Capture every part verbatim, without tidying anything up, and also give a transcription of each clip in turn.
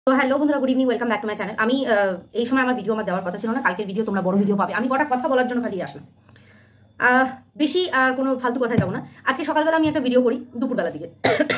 তো হ্যালো বন্ধুরা, good evening, welcome back to my channel. আমি এই সময় আমার ভিডিও আমার দেওয়ার কথা ছিল না, কালকের ভিডিও তোমরা বড় ভিডিও পাবে। আমি কটা কথা বলার জন্য খালি আসলাম, বেশি কোনো ফালতু কথায় যাবো না। আজকে সকালবেলা আমি একটা ভিডিও করি দুপুরবেলা দিকে।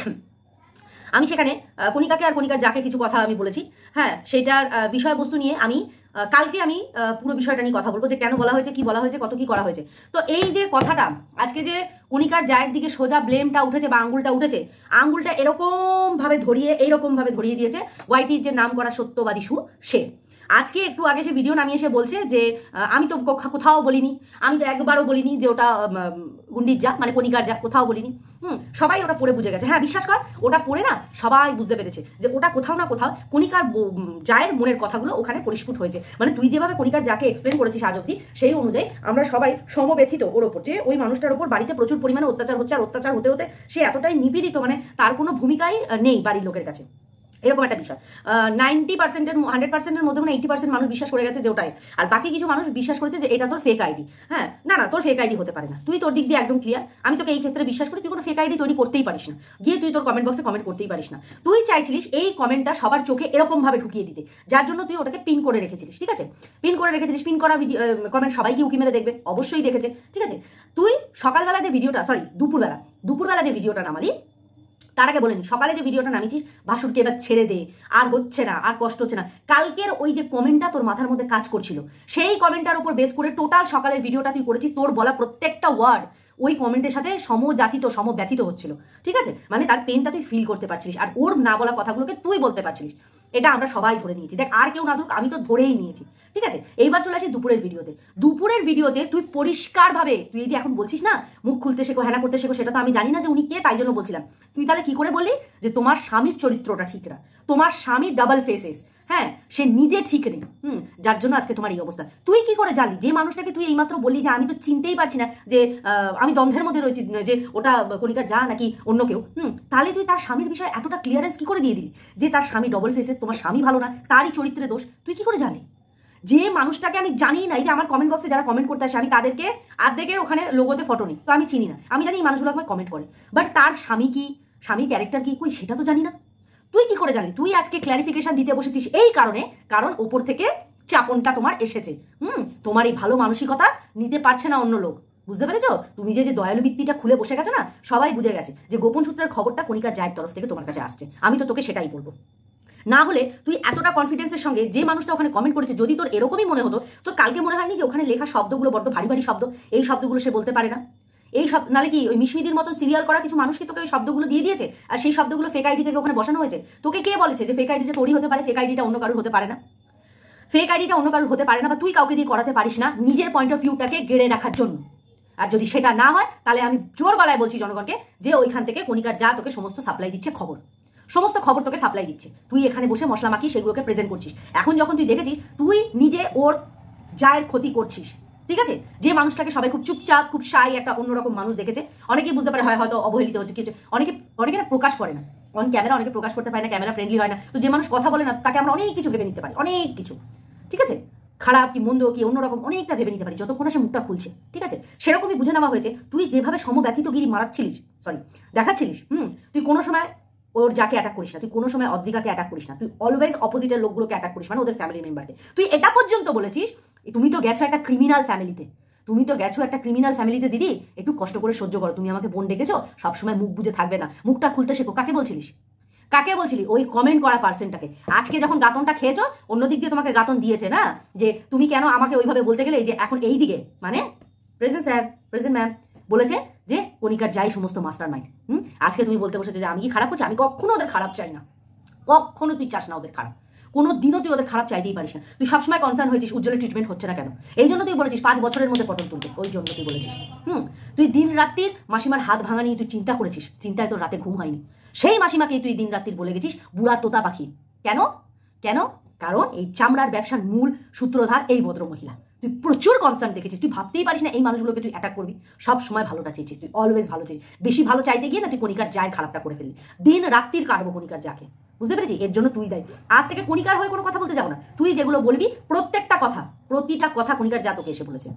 আমি সেখানে কণিকাকে আর কণিকার যাকে কিছু কথা আমি বলেছি, হ্যাঁ, সেটার বিষয়বস্তু নিয়ে আমি কালকে আমি পুরো বিষয়টা নিয়ে কথা বলবো, যে কেন বলা হয়েছে, কি বলা হয়েছে, কত কি করা হয়েছে। তো এই যে কথাটা আজকে যে কণিকার জায়ের দিকে সোজা ব্লেমটা উঠেছে বা আঙ্গুলটা উঠেছে, আঙ্গুলটা এরকম ভাবে ধরিয়ে এইরকম ভাবে ধরিয়ে দিয়েছে ওয়াইটির যে নাম করা সত্যবাদী সু সে। আজকে একটু আগে সে ভিডিও নামিয়ে এসে বলছে যে আমি তো কোথাও বলিনি, আমি তো একবারও বলিনি যে ওটা গুন্ডির যা, মানে কণিকার যা, কোথাও বলিনি। হুম, সবাই ওটা পড়ে বুঝে গেছে। হ্যাঁ, বিশ্বাস কর, ওটা পড়ে না সবাই বুঝতে পেরেছে যে ওটা কোথাও না কোথাও কণিকার জায়ের মনের কথাগুলো ওখানে পরিস্ফুট হয়েছে। মানে তুই যেভাবে কণিকার যাকে এক্সপ্লেন করেছিস আজ অব্দি, সেই অনুযায়ী আমরা সবাই সমব্যথিত ওর ওপর, যে ওই মানুষটার ওপর বাড়িতে প্রচুর পরিমাণে অত্যাচার হচ্ছে, আর অত্যাচার হতে হতে সে এতটাই নিপীড়িত, মানে তার কোনো ভূমিকাই নেই বাড়ির লোকের কাছে, এরকম একটা বিষয়। নাইনটি পার্সেন্টের হান্ড্রেড পার্সেন্টের মধ্যে মানে এইটি পার্সেন্ট মানুষ বিশ্বাস করে গেছে যে ওটাই, আর বাকি কিছু মানুষ বিশ্বাস করেছে যে এটা তোর ফেক আইডি। হ্যাঁ, না না, তোর ফেক আইডি হতে পারে না, তুই তোর দিক দিয়ে একদম ক্লিয়ার। আমি তোকে এই ক্ষেত্রে বিশ্বাস করি, তুই কোনো ফেক আইডি তৈরি করতেই পারিস না, গিয়ে তুই তোর কমেন্ট বক্সে কমেন্ট করতেই পারিস না। তুই চাইছিলিস এই কমেন্টটা সবার চোখে এরকম ভাবে ঢুকিয়ে দিতে, যার জন্য তুই ওটাকে পিন করে রেখেছিলিস। ঠিক আছে, পিন করে রেখেছিলিস, পিন করা ভিডিও কমেন্ট সবাই কি উকি মেরে দেখবে, অবশ্যই দেখেছে। ঠিক আছে, তুই সকালবেলা যে ভিডিওটা, সরি দুপুরবেলা দুপুরবেলা যে ভিডিওটা নামালি, তার আগে বলেনি সকালে যে ভিডিওটা নামিয়েছিস ভাসুরকে এবার ছেড়ে দে, আর হচ্ছে না, আর কষ্ট হচ্ছে না, কালকের ওই যে কমেন্টটা তোর মাথার মধ্যে কাজ করছিল, সেই কমেন্টটার উপর বেস করে টোটাল সকালের ভিডিওটা তুই করেছিস। তোর বলা প্রত্যেকটা ওয়ার্ড ওই কমেন্টের সাথে সমযাচিত সমব্যথিত হচ্ছিল। ঠিক আছে, মানে তার পেনটা তুই ফিল করতে পারছিলিস, আর ওর না বলা কথাগুলোকে তুই বলতে পারছিলিস। এটা আমরা সবাই ধরে নিয়েছি, দেখ আর কেউ না ধরুক, আমি তো ধরেই নিয়েছি। ঠিক আছে, এইবার চলে আসি দুপুরের ভিডিওতে। দুপুরের ভিডিওতে তুই পরিষ্কারভাবে, তুই এই যে এখন বলছিস না মুখ খুলতে শেখো, হ্যানা করতে শেখো, সেটা তো আমি জানি না যে উনি কে, তাই জন্য বলছিলাম। তুই তাহলে কি করে বললি যে তোমার স্বামীর চরিত্রটা ঠিক না, তোমার স্বামী ডাবল ফেসেস, হ্যাঁ, সে নিজে ঠিক নেই, হুম, যার জন্য আজকে তোমার এই অবস্থা। তুই কি করে জানলি যে মানুষটাকে তুই এইমাত্র বললি যে আমি তো চিনতেই পারছি না যে আমি দ্বন্দ্বের মধ্যে রয়েছি যে ওটা কণিকার যা নাকি অন্য কেউ, হুম, তাহলে তুই তার স্বামীর বিষয়ে এতটা ক্লিয়ারেন্স কি করে দিয়ে দিলি যে তার স্বামী ডবল ফেসেস, তোমার স্বামী ভালো না, তারই চরিত্রে দোষ? তুই কি করে জানলি? যে মানুষটাকে আমি জানি না, এই যে আমার কমেন্ট বক্সে যারা কমেন্ট করতে আসে, আমি তাদেরকে আর্ধেকের ওখানে লোগোতে ফটো নিই, তো আমি চিনি না, আমি জানি এই মানুষগুলো আমায় কমেন্ট করে, বাট তার স্বামী কি, স্বামীর ক্যারেক্টার কি, কই সেটা তো জানি না। তুই কি করে জানলি? তুই আজকে ক্ল্যারিফিকেশন দিতে বসেছিস এই কারণে, কারণ ওপর থেকে চাপনটা তোমার এসেছে। হুম, তোমার এই ভালো মানসিকতা নিতে পারছে না অন্য লোক, বুঝতে পেরেছো? তুমি যে যে দয়ালু বৃত্তিটা খুলে বসে গেছো না, সবাই বুঝে গেছে যে গোপন সূত্রের খবরটা কণিকার জায়ের তরফ থেকে তোমার কাছে আসছে। আমি তো তোকে সেটাই বলবো। না হলে তুই এতটা কনফিডেন্সের সঙ্গে যে মানুষটা ওখানে কমেন্ট করেছে, যদি তোর এরকমই মনে হতো, তোর কালকে মনে হয়নি যে ওখানে লেখা শব্দগুলো বড্ড ভারী ভারী শব্দ, এই শব্দগুলো সে বলতে পারে না, এই সব নালে কি ওই মিশমিদির মতন সিরিয়াল করা কিছু মানুষকে তোকে ওই শব্দগুলো দিয়ে দিয়েছে, আর সেই শব্দগুলো ফেক আইডি থেকে ওখানে বসানো হয়েছে। তোকে কে বলেছে যে ফেক আইডিটা তোরই হতে পারে, ফেক আইডিটা অন্য কারোর হতে পারে না? ফেক আইডিটা অন্য কারোর হতে পারে না, বা তুই কাউকে দিয়ে করাতে পারিস না নিজের পয়েন্ট অফ ভিউটাকে গেড়ে রাখার জন্য। আর যদি সেটা না হয়, তাহলে আমি জোর গলায় বলছি জনগণকে যে ওইখান থেকে কণিকার যা তোকে সমস্ত সাপ্লাই দিচ্ছে, খবর সমস্ত খবর তোকে সাপ্লাই দিচ্ছে, তুই এখানে বসে মশলা মাখিয়ে সেগুলোকে প্রেজেন্ট করছিস। এখন যখন তুই দেখেছিস তুই নিজে ওর জায়ের ক্ষতি করছিস, ঠিক আছে, যে মানুষটাকে সবাই খুব চুপচাপ, খুব শাই একটা অন্যরকম মানুষ দেখেছে, অনেকেই বুঝতে পারে হয় হয়তো অবহেলিত হচ্ছে কিছু, অনেকে অনেকে না প্রকাশ করে না অন ক্যামেরা, অনেকে প্রকাশ করতে পারে না, ক্যামেরা ফ্রেন্ডলি হয় না, তো যে মানুষ কথা বলে না তাকে আমরা অনেক কিছু ভেবে নিতে পারি, অনেক কিছু, ঠিক আছে, খারাপ কি মন্দ কি অন্যরকম অনেকটা ভেবে নিতে পারি যতক্ষণ সে মুখটা খুলছে। ঠিক আছে, সেরকমই বুঝে নেওয়া হয়েছে। তুই যেভাবে সমব্যথিত গিরি মারাচ্ছিলিস, সরি দেখাচ্ছিলিস, হুম, তুই কোনো সময় ওর যাকে অ্যাটাক করিস না, তুই কোনো সময় অদ্রিকাকে অ্যাটাক করিস না, তুই অলওয়েজ অপোজিটের লোকগুলোকে অ্যাটাক করিস, মানে ওদের ফ্যামিলি মেম্বারকে। তুই এটা পর্যন্ত বলেছিস তুমি তো গেছো একটা ক্রিমিনাল ফ্যামিলিতে, তুমি তো গেছো একটা ক্রিমিনাল ফ্যামিলিতে, দিদি একটু কষ্ট করে সহ্য করো, তুমি আমাকে বোন ডেকেছো, সবসময় মুখ বুঝে থাকবে না, মুখটা খুলতে শেখো। কাকে বলছিলিস? কাকে বলছিলি? ওই কমেন্ট করা পার্সনটাকে। আজকে যখন গাতনটা খেয়েছো, অন্যদিক দিয়ে তোমাকে গাতন দিয়েছে না, যে তুমি কেন আমাকে ওইভাবে বলতে গেলে, এই যে এখন এই দিকে মানে প্রেজেন্ট স্যার, প্রেজেন্ট ম্যাম বলেছে যে কণিকার যাই সমস্ত মাস্টার মাইন্ড। হুম, আজকে তুমি বলতে বসেছো যে আমি কি খারাপ করছি? আমি কখনো ওদের খারাপ চাই না, কখনো তুই চাস না ওদের খারাপ, কোনো দিনও তুই ওদের খারাপ চাইতেই পারিস না। তুই সবসময় কনসার্ন হয়েছিস উজ্জ্বলের ট্রিটমেন্ট হচ্ছে না কেন, এই জন্য তুই বলেছিস পাঁচ বছরের মধ্যে পটল তুলবে, ওই জন্য তুই বলেছিস। হুম, তুই দিন রাত্রির মাসিমার হাত ভাঙা নিয়ে তুই চিন্তা করেছিস, চিন্তায় তোর রাতে ঘুম হয়নি, সেই মাসিমাকে তুই দিন রাত্রির বলে গেছিস বুড়া তোতা পাখি। কেন কেন? কারণ এই চামড়ার ব্যবসার মূল সূত্রধার এই ভদ্র মহিলা। তুই প্রচুর কনসার্ন দেখেছিস, তুই ভাবতেই পারিস না এই মানুষগুলোকে তুই অ্যাটাক করবি। সব সময় ভালোটা চেয়েছিস, তুই অলওয়েজ ভালো চেয়েছিস, বেশি ভালো চাইতে গিয়ে না তুই কণিকার জায়ের খারাপটা করে ফেললি। দিন রাত্রির কাটবো কণিকার যাকে, বুঝতে পেরেছি? এর জন্য তুই দায়ী। আজ থেকে কণিকার হয়ে কোনো কথা বলতে যাবো না, তুই যেগুলো বলবি প্রত্যেকটা কথা, প্রতিটা কথা কণিকার যা তোকে এসে বলেছে।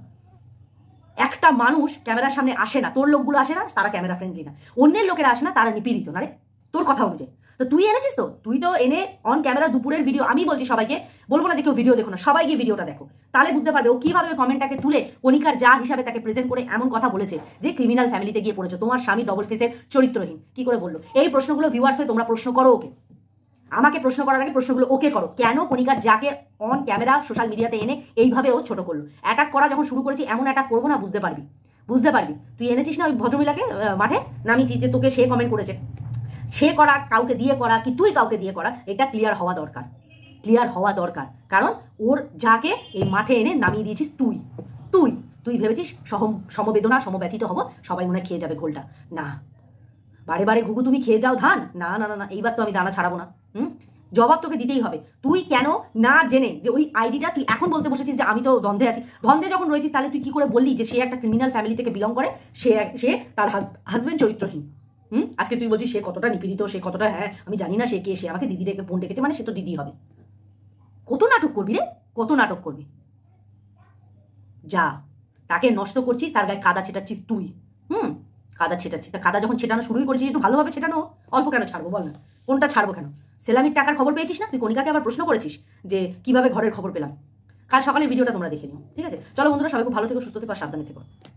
একটা মানুষ ক্যামেরার সামনে আসে না, তোর লোকগুলো আসে না, তারা ক্যামেরা ফ্রেন্ডলি না, অন্যের লোকেরা আসে না, তারা নিপীড়িত না রে, তোর কথা অনুযায়ী। তো তুই এনেছিস তো, তুই তো এনে অন ক্যামেরা দুপুরের ভিডিও, আমি বলছি সবাইকে, বলবো না যে কেউ ভিডিও দেখো না, সবাই গিয়ে ভিডিওটা দেখো, তাহলে বুঝতে পারবে ও কিভাবে ওই কমেন্টটাকে তুলে কণিকার যা হিসাবে তাকে প্রেজেন্ট করে এমন কথা বলেছে যে ক্রিমিনাল ফ্যামিলিতে গিয়ে পড়েছো, তোমার স্বামী ডবল ফেসের চরিত্রহীন। কি করে বললো? এই প্রশ্নগুলো ভিউয়ার্স হয়ে তোমরা প্রশ্ন করো ওকে, আমাকে প্রশ্ন করার আগে প্রশ্নগুলো ওকে করো। কেন কণিকার যাকে অন ক্যামেরা সোশ্যাল মিডিয়াতে এনে এইভাবে ও ছোট করলো? অ্যাটাক করা যখন শুরু করেছি, এমন অ্যাটাক করবো না, বুঝতে পারবি, বুঝতে পারবি। তুই এনেছিস না ওই ভদ্রমহিলাকে মাঠে নামিয়েছিস, যে তোকে সে কমেন্ট করেছে, সে করা, কাউকে দিয়ে করা কি তুই কাউকে দিয়ে করা, এটা ক্লিয়ার হওয়া দরকার, ক্লিয়ার হওয়া দরকার। কারণ ওর যাকে এই মাঠে এনে নামিয়ে দিয়েছিস তুই, তুই তুই ভেবেছিস সহ সমবেদনা সমব্যথিত হব, সবাই মনে খেয়ে যাবে ঘোলটা। না, বারে বারে ঘুঘু তুমি খেয়ে যাও ধান, না না না না, এইবার তো আমি দানা ছাড়াবো না। হুম, জবাব তোকে দিতেই হবে। তুই কেন না জেনে যে ওই আইডিটা তুই এখন বলতে বসেছিস যে আমি তো দ্বন্দ্বে আছি, দ্বন্দ্বে যখন রয়েছিস তাহলে তুই কি করে বললি যে সে একটা ক্রিমিনাল ফ্যামিলি থেকে বিলং করে, সে সে তার হাজবেন্ড চরিত্রহীন? হুম, আজকে তুই বলছিস সে কতটা নিপীড়িত, সে কতটা, হ্যাঁ আমি জানি না সে কে, সে আমাকে দিদি রেখে বোন ডেকেছে, মানে সে তো দিদি হবে। কত নাটক করবি রে, কত নাটক করবি? যা, তাকে নষ্ট করছিস, তার গায়ে কাদা ছেটাচ্ছিস তুই। হুম, কাদা ছেটাচ্ছিস, তা কাদা যখন ছেটানো শুরুই করেছিস একটু ভালোভাবে ছেটানো, অল্প কেন ছাড়বো বল না? কোনটা ছাড়বো কেন? সেলামির টাকার খবর পেয়েছিস না, তুই কণিকাকে আবার প্রশ্ন করেছিস যে কিভাবে ঘরের খবর পেলাম। কাল সকালে ভিডিওটা তোমরা দেখে নিও, ঠিক আছে? চলো বন্ধুরা, সবাই খুব ভালো থেকো, সুস্থ থেকো, সাবধানে থেকো।